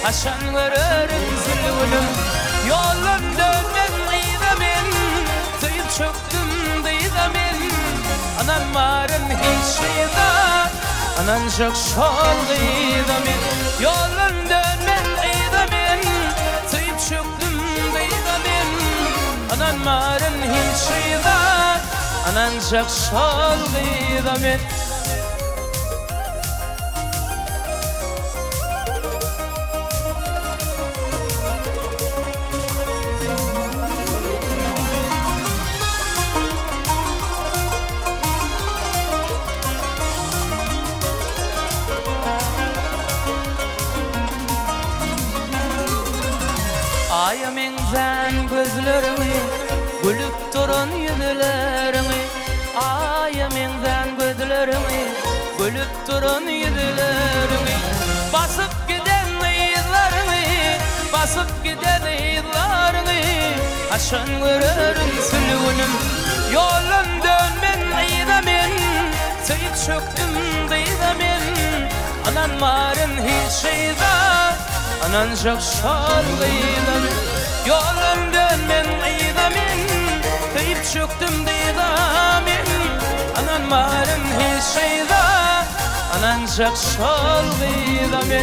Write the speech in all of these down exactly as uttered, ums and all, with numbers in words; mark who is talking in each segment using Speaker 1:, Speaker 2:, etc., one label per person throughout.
Speaker 1: aşan görürüm zülgünüm. Yolun dönmen ıydamen, tıyıp çöktüm dıydamen. Anan varın hiç şeyda, anan çok şol dıydamen. Yolun dönmen ıydamen, tıyıp çöktüm dıydamen. Anan varın hiç şeyda, anan çok şol dıydamen. Ayamengden gözlerimi, gülüp durun yüzlerimi. Ayamengden gözlerimi, gülüp durun yüzlerimi. Basıp giden yıllarımı, basıp giden yıllarımı. Aşan görürüm sülgünüm. Yolun dönmen ıydamen, tıyıp çöktüm dıydamen. Anan varın hiç şeyda, anan çok şol dıydamen. Yolun dönmen ıydamen, tıyıp çöktüm dıydamen. Anan varın hiç şeyda, anan çok şol dıydamen.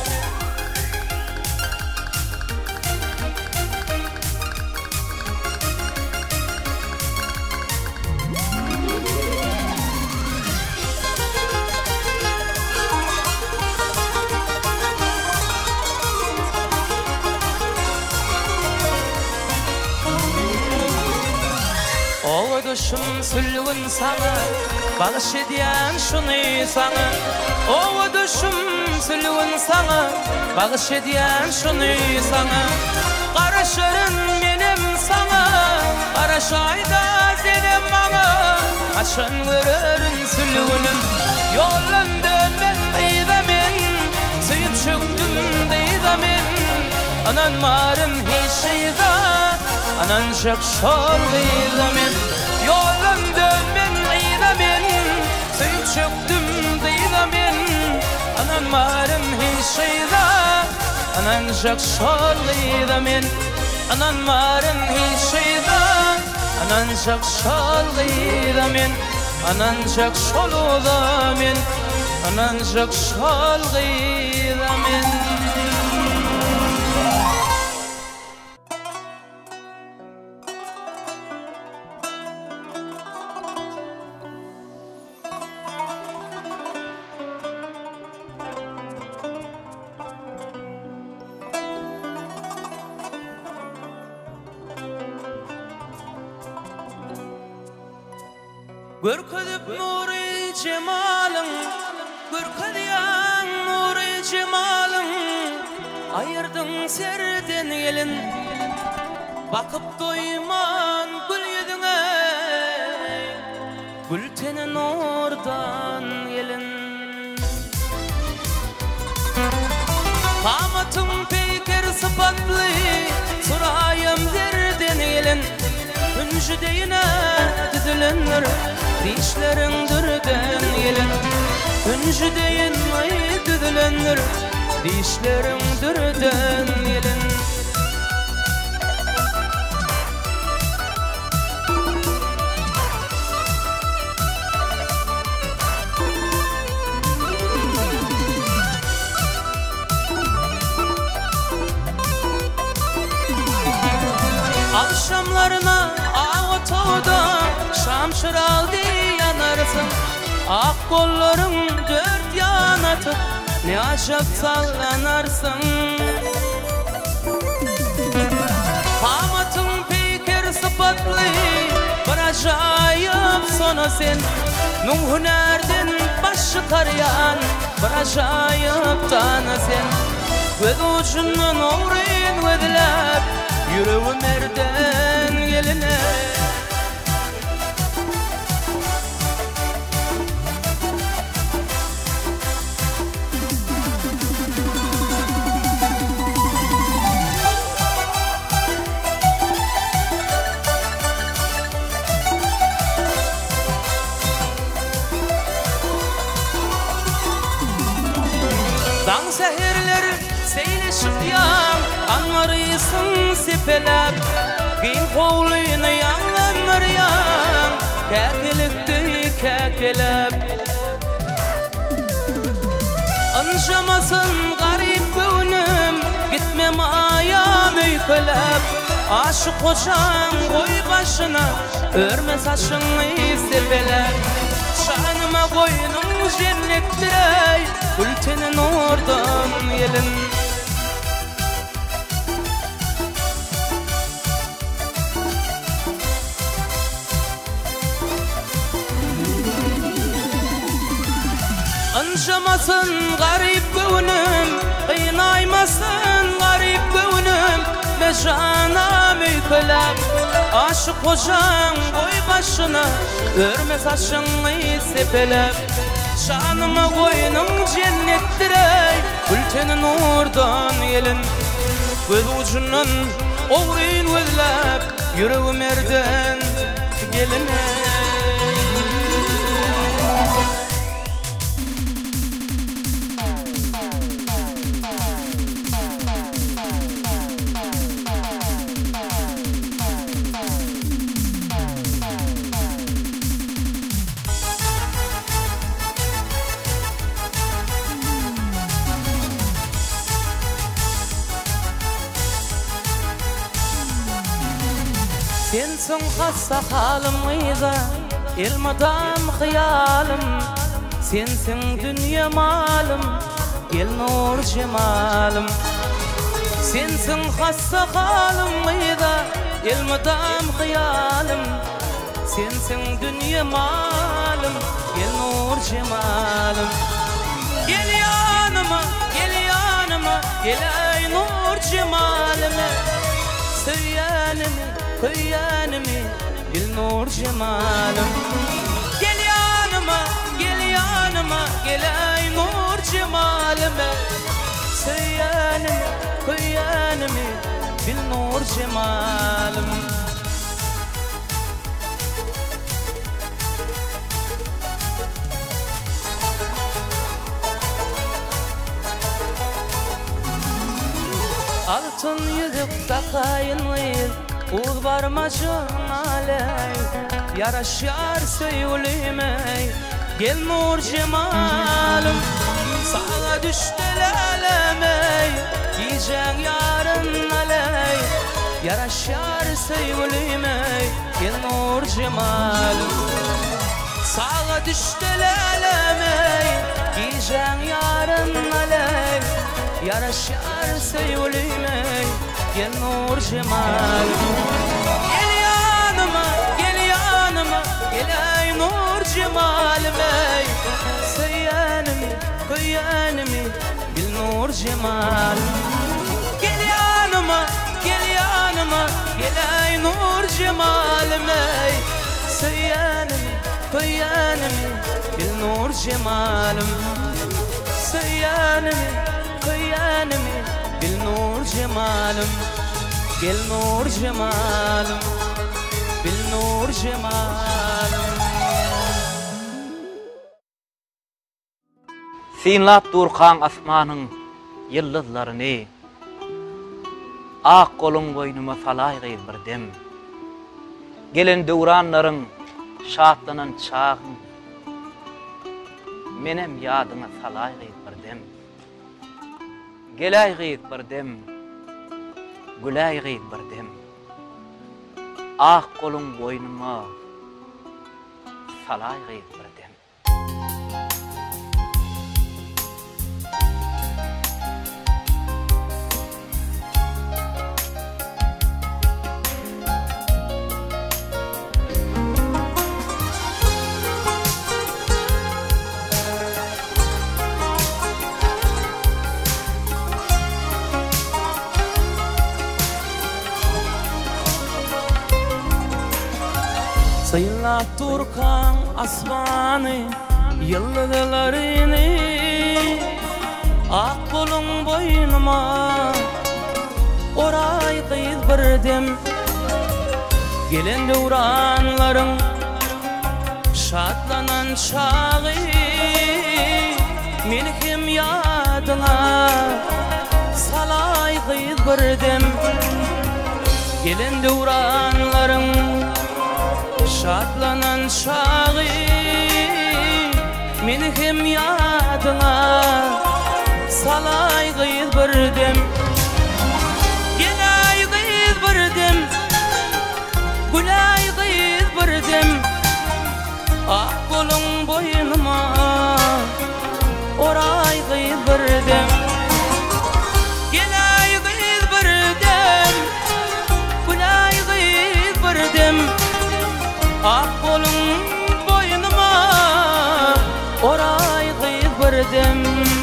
Speaker 1: Oğuduşum sülgün sana, bağış ediyen şunu sana. Oğuduşum sülgün sana, bağış ediyen şunu sana. Karışırın benim sana, karışayda senin bana. Aşan görürün sülgünüm. Yolun dönmen dıydamen, tıyıp çöktüm dıydamen. Anan varın hiç şeyda, anan çok şol dıydamen. Yolun dönmen ıydamen, tıyıp çöktüm dıydamen. Anan varın hiç şeyda, anan çok şol dıydamen. Anan varın hiç şeyda, anan çok şol dıydamen. Anan çok şol dıydamen, anan çok şol dıydamen. Görkedip nuri cemalın, görkediyen nuri cemalın. Ayırdın serden gelin, bakıp doyman gül yüzüne. Gül tenin oradan gelin. Kamatım peyker sıfatlı, surayım derden gelin. Üncüdeyine düdülenler, dişlerin dürden gelin. Üncüdeyin ay düdülenler, dişlerin dürden gelin. Akşamlarına ağıtoda şamşıraldı yanarsın. Ak kolların dört yanatıp ne aşıp sallanarsın. Kamatın peyker sıfatlı, bir acayip sonu sen. Nuh nereden başı tarayan, bir acayip tana sen. Göz ucundan uğrayın gözler, yüreğim nereden geline. Seyleşip yan anlarısın sepelep Gin kovluyunu yanlanır yan Kekelikti kekelep Anşamasın garip gönüm Gitmem ayağım öykülep Aşık koşan koy başına Örme saçını sepelep Şanıma koyunum cennettirey Ültenin oradan yelin Anşamasın garip gönüm Kıynaymasın garip gönüm Mecana müykülep Aşık kocan koy başına Örme saçını sepelep Şanıma koyunum cennettirey Ültenin oradan yelin Göz ucundan oğruyun gözlep Yüreğim erden geline Sensin hassa halımıydı Elmadam hıyalım Sensin dünya malım El nur cemalım Sensin hassa halımıydı Elmadam hıyalım Sensin dünya malım El nur cemalım Gel yanıma, gel yanıma Gel ay nur cemalime Söyyanimi Kıyanımı bil nur cemalım Gel yanıma, gel yanıma Gel ay nur cemalime Söyyanımı, kıyanımı bil nur cemalım Altın yüzük takayınlıyız Ul barmacın aley Yaraşar söyleyemey Gel nur cemalım Sana düştü lelemey Yiyecek yarın aley Yaraşar söyleyemey Gel nur cemalım Sana düştü lelemey Yiyecek yarın aley Yaraşar söyleyemey Gel nur cemalım Gel yanıma, gel yanıma Gel ay nur cemalım ey Söyyanımı, kıyanımı Bil nur cemalım Gel yanıma, gel yanıma Gel ay nur cemalım ey Söyyanımı, kıyanımı Bil nur cemalım Söyyanımı, kıyanımı Bil nur cemalım Gel nur cemalım Bil nur cemalım
Speaker 2: Sinlat durkan asmanın yıldızlarını Ak kolun boynuma salay gıyız bir dem Gelen devranların şahtlanan çağın Menem yadına salay gıyız bir dem Gelay gıyız bir dem Gülay gıyız bir dem Ak kolun boynuma salay gıyız bir dem
Speaker 1: Sayılat durkan asmanı Yıldızlarını Ak kolun boynuma Oray kıyız bir dem Gelen devranların Şatlanan çağı Melkim yadına salay gyz birdem gelen dowranlaryň şatlanan şagy meni hem ýadyňa salay gyz birdem gelay gyz birdem gulay gyz birdem ak goluň boýnyma oray gyz birdem gelay gyz birdem gulay gyz birdem ak goluň boýnyma oray gyz birdem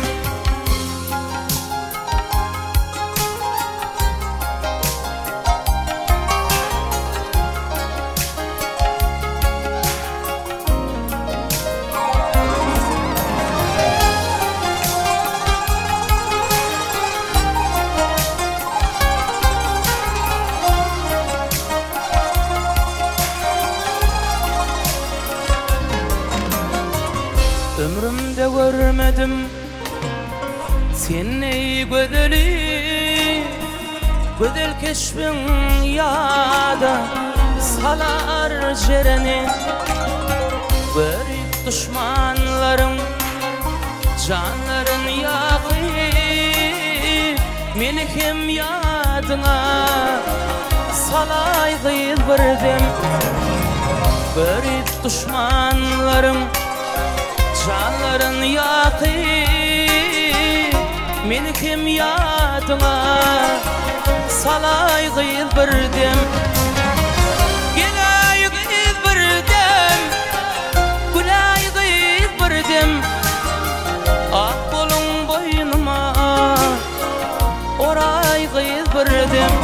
Speaker 1: ömrümde görmedim seni gödeli gödel keşfin yada salar jereni büyük düşmanlarım canların yağı meni hem yadına salay gyz birdem büyük düşmanlarım canların yağı meni hem yadıma salay gyz birdem gelay gyz birdem gulay gyz birdem ak goluň boýnyma oray gyz birdem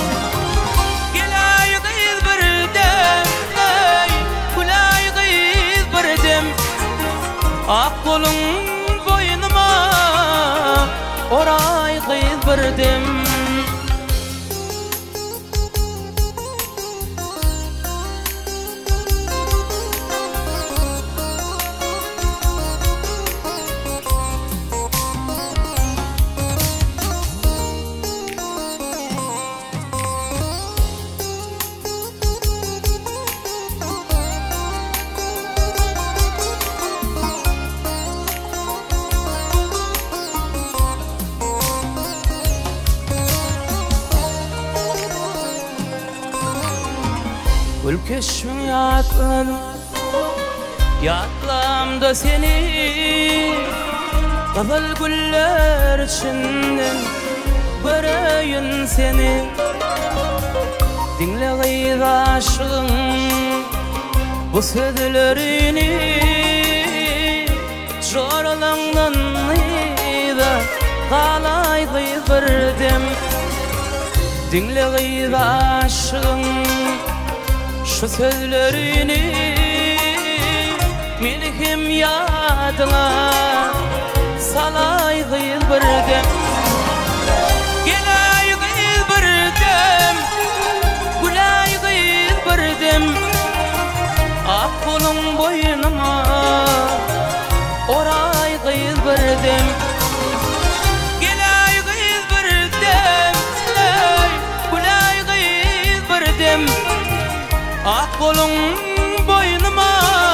Speaker 1: gelay gyz birdem gulay gyz birdem ak goluň boýnyma oray gyz birdem Ülkeşmin yatladım, yatlamda seni Kızıl güller içinden göreyin seni Dinle gyz aşığın bu sözlerini Joralaňdan ýa galay gyz birdem Dinle gyz aşığın şu sözlerini meni hem yadyna salay gyz birdem gelay gyz birdem gulay gyz birdem ak goluň boýnyma oray gyz birdem gelay gyz birdem gulay gyz birdem ak goluň boýnyma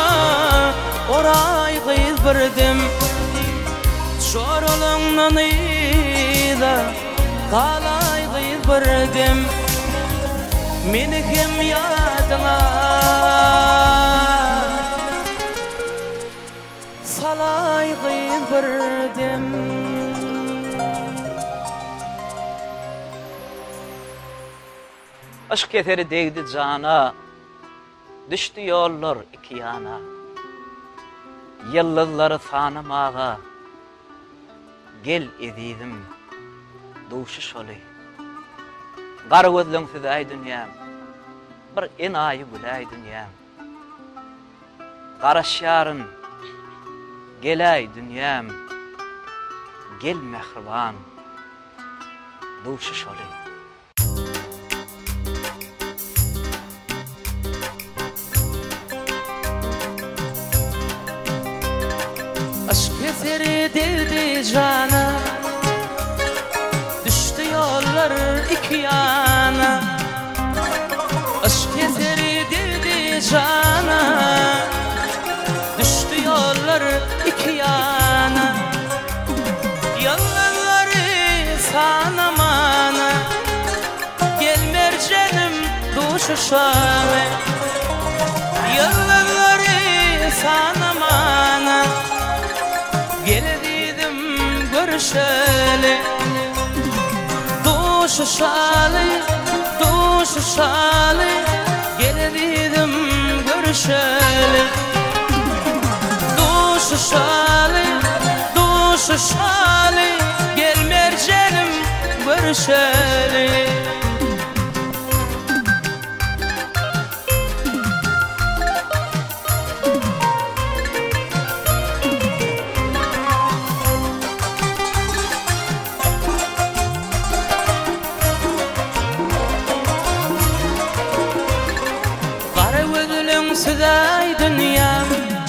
Speaker 1: oray gyz birdem şoralaňdan ýa galay gyz birdem meni hem ýadyňa salay gyz birdem
Speaker 2: Aşk keteri degdi cana düştü yollar iki yana yıldızları tanımağa gel edidim duşu şoly Gara gözlüň süzäý dünýäm bir enaýy güläý dünýäm Garaşýaryn geläý dünýäm gel mehriban duşu şoly
Speaker 1: Aşk eseri devdi cana iki yana, aşk eseri dirdi cana. Düştü yollar iki yana, yolları sana mana. Gelmer canım duşuşane, yolları sana mana. Geldim görüşeli, duşuşalı, duşuşalı. Geldim görüşeli, duşuşalı, duşuşalı. Gelmer canım görüşeli. Süday dünyam,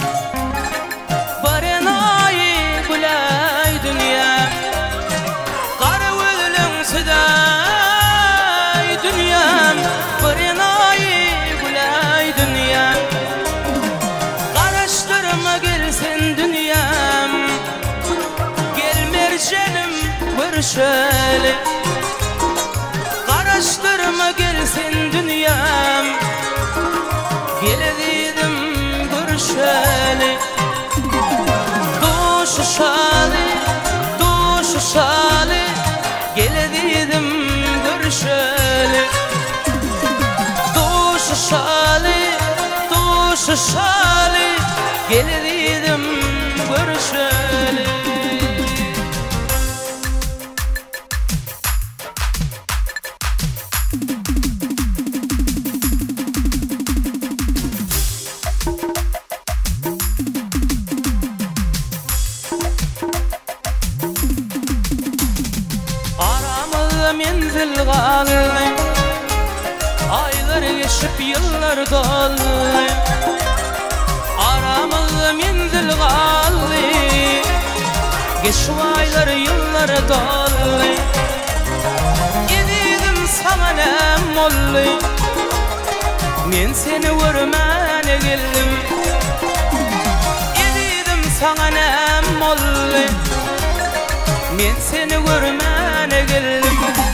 Speaker 1: barenayı gülay dünyam. Kara ölüm süday dünyam, barenayı gülay dünyam. Karıştırma gelsin dünyam, gelmer canım görüşeli. Karıştırma gelsin dünyam, geldim görüşeli. Duşuşalı, duşuşalı. Geldim görüşeli. Duşuşalı, duşuşalı. Geldim görüşeli. Menzil kaldı, aylar geçip yıllar doldu. Aramızda menzil kaldı, geçip aylar yıllar doldu. Gidedim sana nem oldu, men seni görmene geldim. Gidedim sana nem oldu, men seni görmene geldim.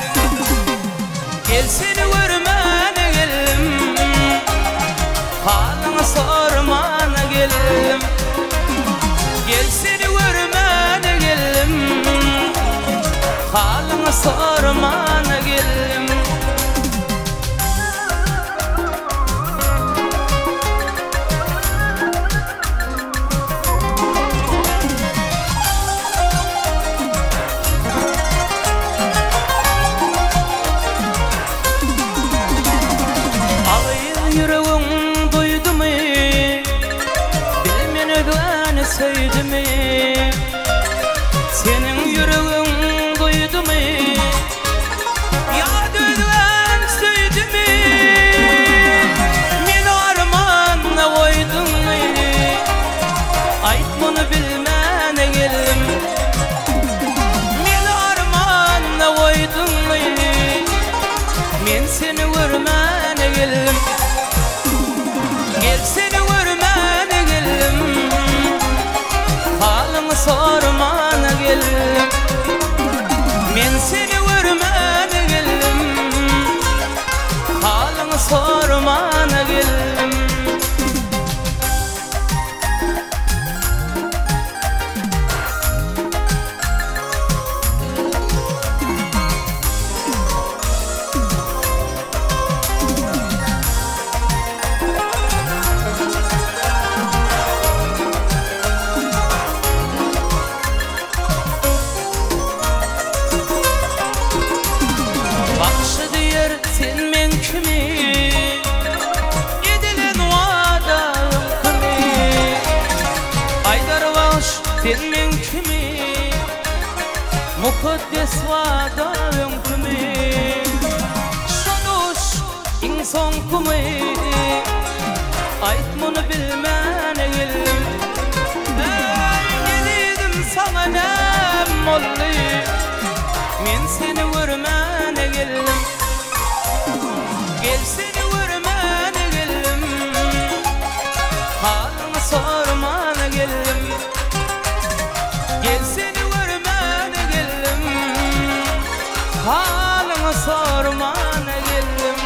Speaker 1: Gel seni görmene geldim, halını sormana geldim. Gel seni görmene geldim, halını sormana geldim. Yüreğim duydu mu, bilmeni güveni söydü mü? Senin yüreğin duydu mu, ya düdüven söydü mü? Men armanla koydun mu, ayt bunu bilmene geldim. Men armanla koydun mu, men seni görmene geldim. Gel seni görmene geldim, halını sormana geldim. Men seni görmene geldim, halını sormana geldim. Sen men kimi, mukaddes vadağım kimi. Şanuş insan kimi, ayt bunu bilmene geldim. Geldim sana nem oldu, men seni görmene geldim. Gel seni görmene geldim. Halını sormana geldim. Gel seni görmene geldim. Halını sormana geldim.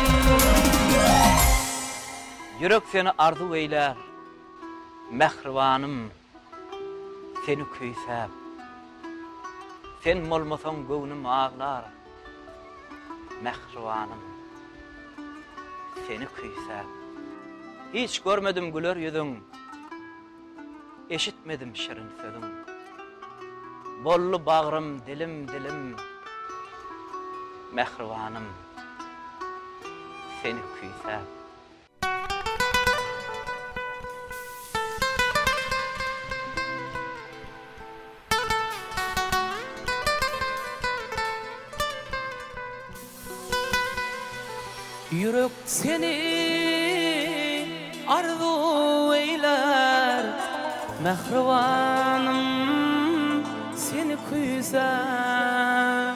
Speaker 2: Yürek seni arzu eyler, mehribanım, seni küysep. Sen olmasan göwnüm ağlar, mehribanım, seni küysep. Hiç görmedim güler yüzün, eşitmedim şirin sözün. Bollu bağrım, dilim dilim, mehribanım, seni küysep.
Speaker 1: Yürek seni arzu eyler, mehribanım seni küysep.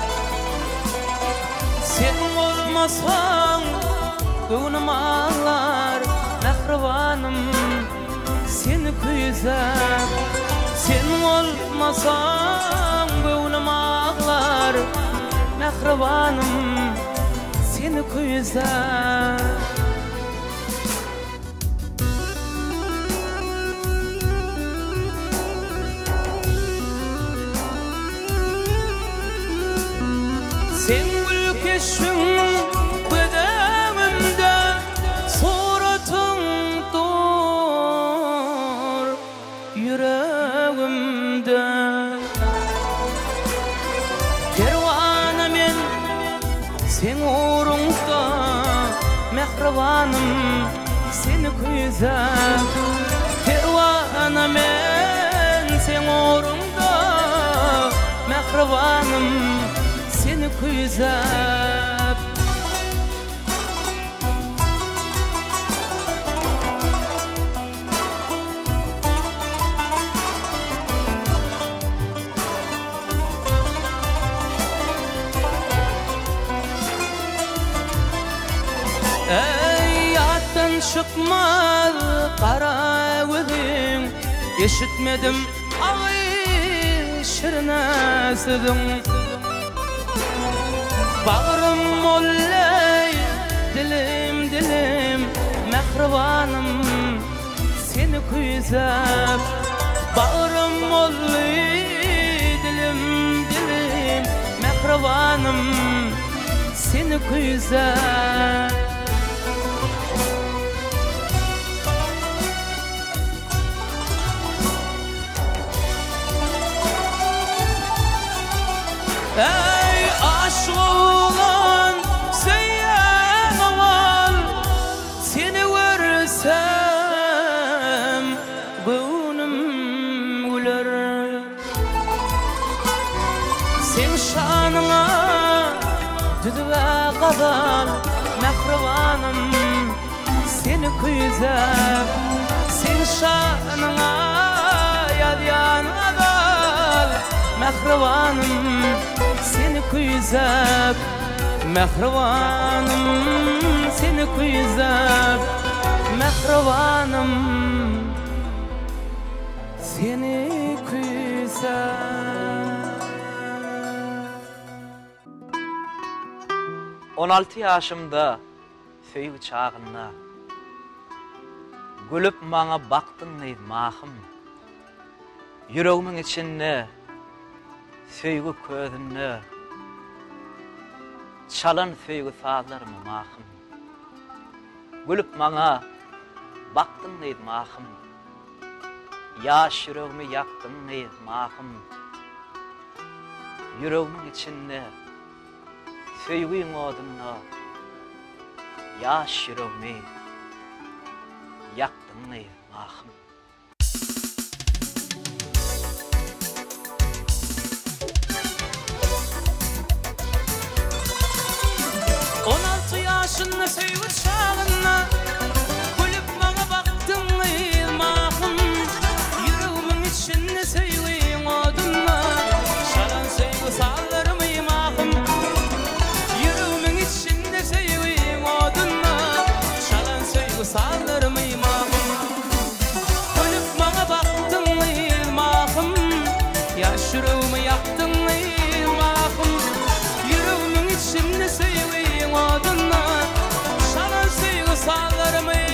Speaker 1: Sen olmasan göwnüm ağlar, mehribanım seni küysep. Sen olmasan göwnüm ağlar, mehribanım seni küysep. Sen gülkeşin bedemimde, suratın dur yüreğimde. Pervane men sen uğrunda, mehribanım seni küysep. Pervane men sen uğrunda, mehribanım seni küysep. Ey yattan çıkmaz kara gözün, eşitmedim ağır şirine sözün. Bağrım mollay, dilim dilim, mehribanım seni küysep. Bağrım mollay, dilim dilim, mehribanım seni küysep. Ey aşık olan söyleyen oğul, seni görsem göwnüm güler. Sen şanına düdüve kadar, mehribanım seni küysep. Sen şanına yadyan kadar, mehribanım seni küysep. Mehribanım seni küysep. Mehribanım seni küysep.
Speaker 2: on altı yaşımda söýgü çağında, gülüp maňa baktın ey mahım. Yüreğimin içinde söýgü közünde, çalan söýgü sazlarymı mahım. Gülüp maňa baktın ey mahım. Yaş yüreğimi yaktın ey mahım. Yüreğimin içinde söýgüň oduny, yaş yüreğimi yaktın ey mahım.
Speaker 1: on altı yaşında söýgü çağında, gülüp maňa baktın ey mahım. Yüreğimin içinde söýgüň oduny, çalan söýgü sazlarym ey mahım. sallarım iymağım. Gülüp bana baktın ilmağım, yaş yüreğimi yaktın ilmağım. Yüreğimin içinde sevdiğin odunla şalan sevgi sallarım iymağım.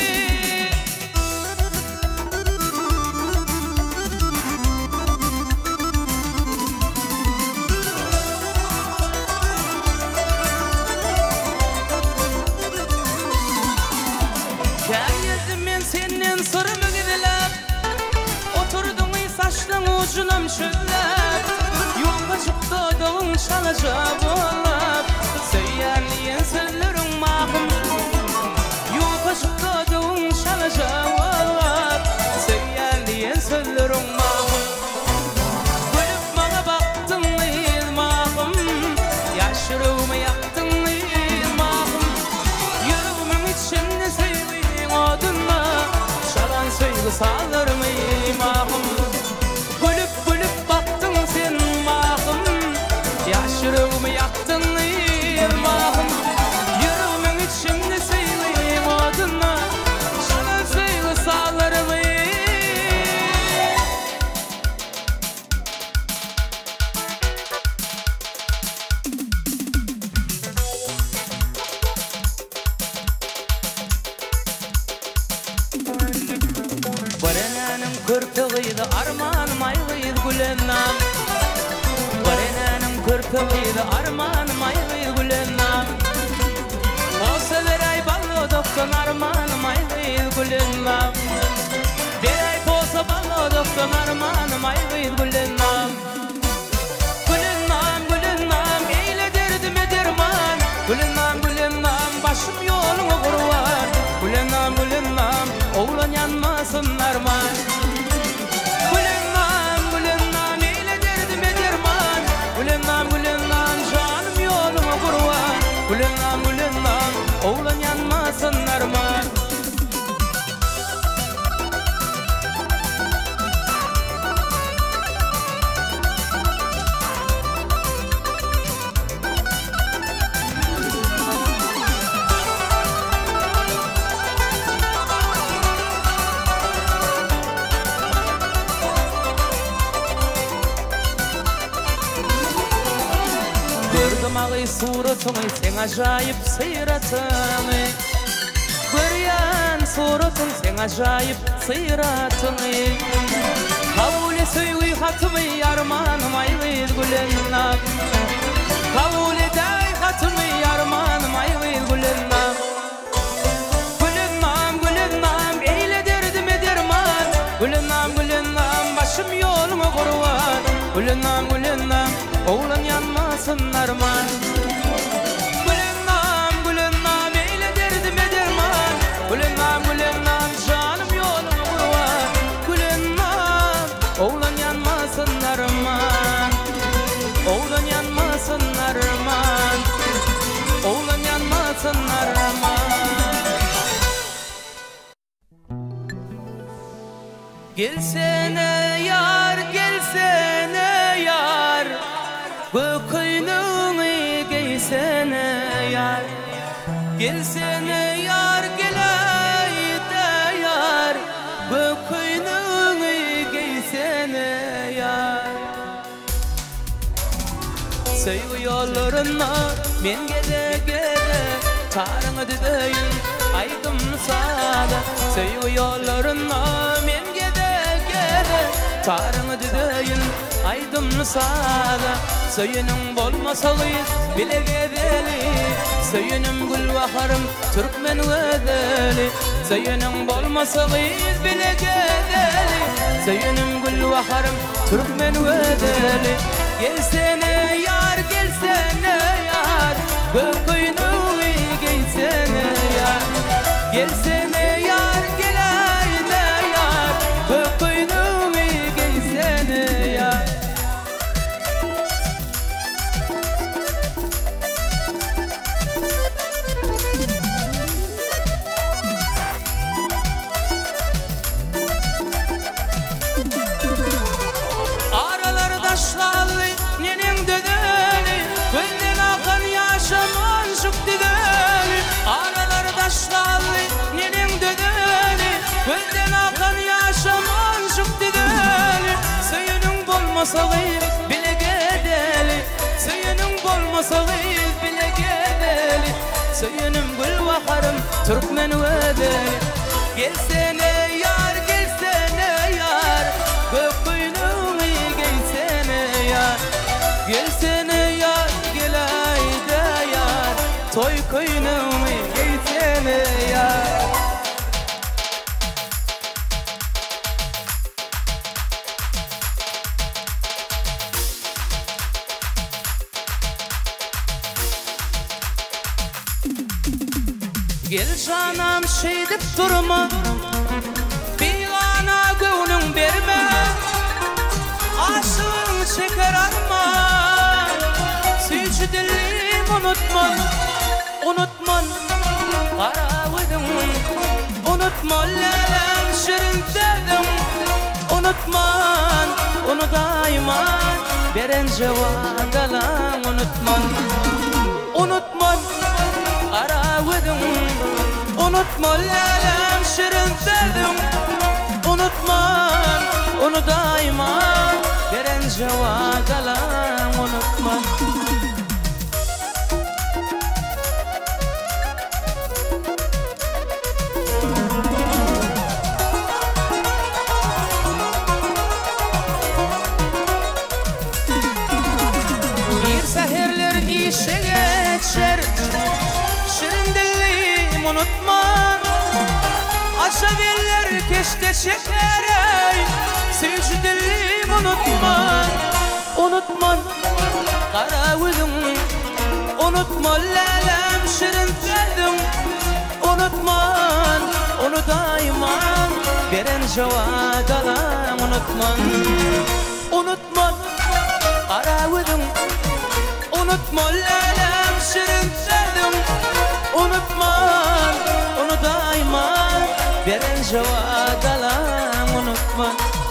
Speaker 1: Senin sırrımı gidilip oturdun saçların ucunum şöllep. Yolga çıktı dağın çalacak olup söyleyen sözlerin mahum. Yolga çıktı dağın çalacak olup söyleyen sözlerin mahum. Gülüp bana baktın ilmağım, yaş yüreğimi yaktın ilmağım. Yüreğimin içinde sevdiğin odunla şalan sevgi sallarım iymağım. Gülüp gülüp baktın sen mahım, yaş yüreğimi yaktın ilmağım. Yüreğimin içinde sevdiğin odunla şalan sevgi sallarım iymağım. Barenaның көрпегейді арманым айғыз гүленнам. Barenaның көрпегейді арманым айғыз гүленнам. Осы бір ай балодықтан арманым айғыз гүленнам. Bir ay болса балодықтан арманым айғыз гүленнам. Gülennam, gülennam, eyle derdime derman. Gülennam, gülennam, başım yolunu kurvar. Gülennam, gülennam, oğlan yanmasın arman. Gülennam, gülennam, eyle derdime derman. Gülennam, gülennam, canım yolunu kurvar. Gülennam, gülennam, oğlan yanmasın arman. Gördüm ağay suratını, sen acayip sıyratını. Görüyen suratın, sen acayip sıyratını. Kabul söylüy hatımı, armanım ayvil gülennam. Kabul eday hatımı, armanım ayvil gülennam. Gülennam, gülennam, eyle derdime derman. Gülennam, gülennam, başım yolunu kurvan. Gülennam, gülennam, oğlan yanmasın arman. Gülennam, gülennam, eyle derdime derman. Gülennam, gülennam, canım yolunu kurvan. Gülennam, oğlan yanmasın arman. Oğlan yanmasın arman. Oğlan yanmasın arman. Gelsene yar, gelsene yar. Göküynüğü giysene yar. Gelsene yar, geleyde yar. Göküynüğü giysene yar. Sevgi yollarına men gele gele çağrını düdeyim aydım sana. Sevgi yollarına men gele gele çağrını düdeyim aydım sana. Söyünün bolmasalıyız bile gedeli. Söyünüm gül baharım Türkmen vedeli. Söyünün bolmasalıyız bile gedeli. Söyünüm gül baharım Türkmen vedeli. Gelsene yar, gelsene yar. Göküynüğü giysene yar. Gelsene yar, geleyde yar. Göküynüğü giysene yar. Araları taşlarlı nenin dödeli. Gönlün akan yaşamın bolmasa bile gedeli, söyünüm bolmasa bile gedeli, söyünüm gül baharım Türkmen vedeli. Gelsene yar, gelsene yar, gök kuyruğu gelsene yar. Gelsene yar, gel ayda yar, toy kuyruğu gelsene yar. Gel canım şey dip durma, bigana gönlün berme, aşığın çeker arma, suyucu dilim unutma, unutma karavidim, unutma lelem şirin dedim, unutma onu daima veren cevadalan, unutma, unutma karavidim, unutma lelem şirin dedim, unutma onu daima veren cevadalan, unutma. Bir seherler işe geçer, şirin dilim unutma, aşaviler keşte çeker, suyucu dilim unutma, unutma karavidim, unutma lelem şirin dedim, unutma onu daima veren cevadalan, unutma, unutma karavidim, unutma lelem şirin dedim, unutma onu daima veren cevadalan, unutma.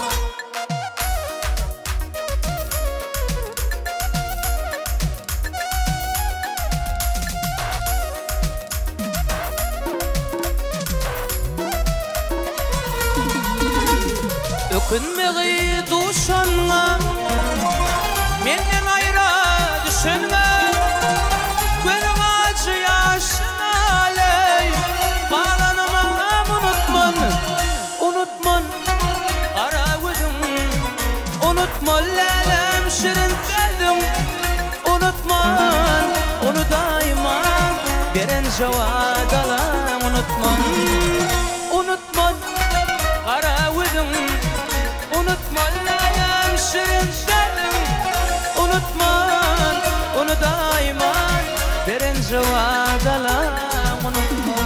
Speaker 1: Ökünmeği duşanma, menden ayra düşünme, gönlüm acı yaşına aley, bağlanmam unutman, unutman karavidim, unutma lelem şirin dedim, unutman onu daima veren cevadalan, unutman, unutman karavidim, unutma lelem şirin dedim, unutma onu daima veren cevadalan, unutma.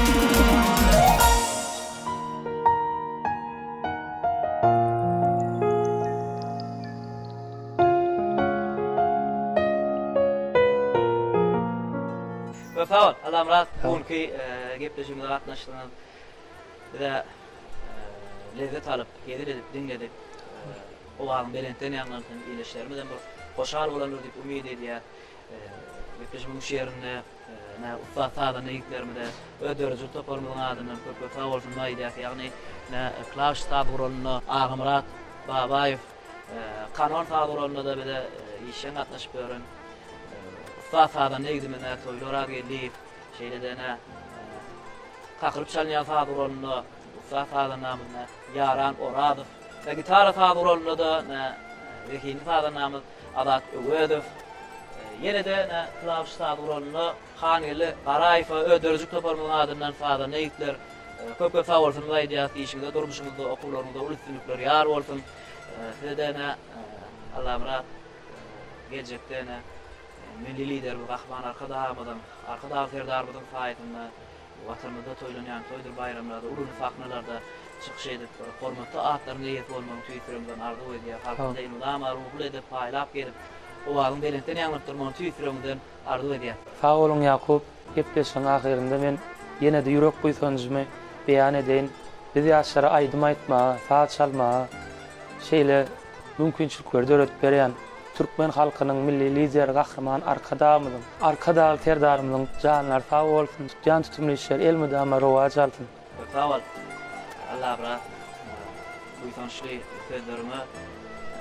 Speaker 2: Ve faul, Allah'ım rahat, bugünkü gepleşimde katnaştığına bir de lezzet alıp, gelir edip, dinledip, o bağın belenten yanlarından iyileşlerimizden bir hoşal olanır deyip ümid ediyor. Gepleşimin şu yerinde, ufak tağdan eyiklerimi de ödörücü toparımızın adından köp ve faul olsun maydiyak, yani Klaus Tağduroğlu'na, Ağım Rahat, Babayev, Kanon Tağduroğlu'na da bir de işen katnaşıp görün. Ufak tağdan eygidimine toylara gelip, şeyle de ne, kakırıp çalınyan Tağduroğlu'na, ufak tağdan namına Yaran Oradov, ve gitara Tağduroğlu'na da vekini tağdan namı Adat Ögödov, yine de ne Klaus Tağduroğlu'na Haneli Qarayfa ödörücük toparımın adından tağdan eygidler, köp ve faul olsun vaydiyat işimde, durmuşumuzda, okullarımızda, ulutsunluklar yar olsun, size de ne Allah'ım rahat gelecekte ne milli lider bu Rahman arka dağımıdan, arka dağ ferdarımıdan fayetinde vatanımızda toylanan toydur bayramlarda, ulun faknalarda çıkış edip, hormatlı atların niyeti olmanın tüyütürümden ardı oydiya, halkında inulama ruhlu edip, paylap gelip, o bağın belenten yanlıktırmanın tüyütürümden ardı oydiya.
Speaker 3: Sağ olun Yakup, gepleşiň ahirinde men yine de yürek kuysanjymy beýan edeýin. Biz ýaşlara aýdym aýtma, saat çalma, şeýle mümkinçilikleri öğretip berýän Türkmen halkynyň milli lider gahryman arkadamyň, arkada ferdarymyň janlar sağ bolsun, jan tutumly işler el müdama rowaj alsyn.
Speaker 2: Sağ ol. Allah bra. Bu ýanşly ferdarmy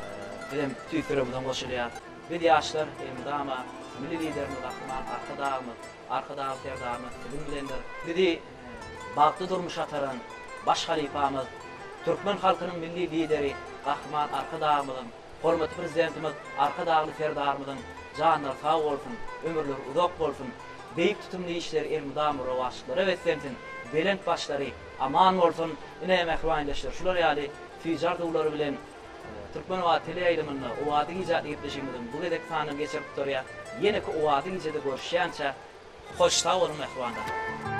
Speaker 2: bizim tüýtürümizden goşulýar. Bir ýaşlar Elmydama milli liderimiz Ahman Arkadağmy, Arkadağı Serdağmy bizim bilenler. Dedi bagty durmuş ataran baş halifamyz, Türkmen halkynyň milli lideri Ahman Arkadağmyň, hormatly prezidentimiz Arkadağly Serdağmyň janlar sag bolsun, ömürleri uzak bolsun. Beýik tutumly işler Elmydama rowaşlyklara wetsensin. Belent başlary aman bolsun. Ine mehruanlaşlar. Şular ýaly fijar dowlary bilen Türkmen we tele aýdymyny o wady ijad etmişimiň bu gedek sanyň geçip durýar. Ýene ki o wady ijada görüşýänçä hoş sag bolun mehruanlar.